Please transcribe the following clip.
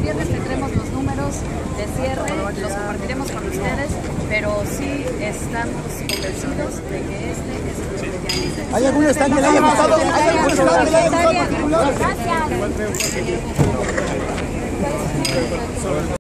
viernes tendremos los números de cierre, los compartiremos con ustedes, pero sí estamos convencidos de que este es el proyecto. ¿Hay algún stand que le haya gustado? ¿Hay algún stand que le haya gustado? Gracias.